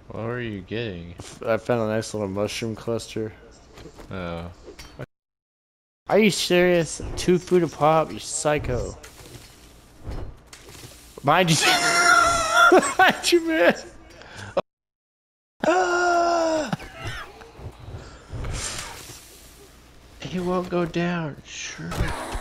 What are you getting? I found a nice little mushroom cluster. Oh. Are you serious? 2 food a pop, you psycho. Mind you. Mind you, man. He won't go down. Sure.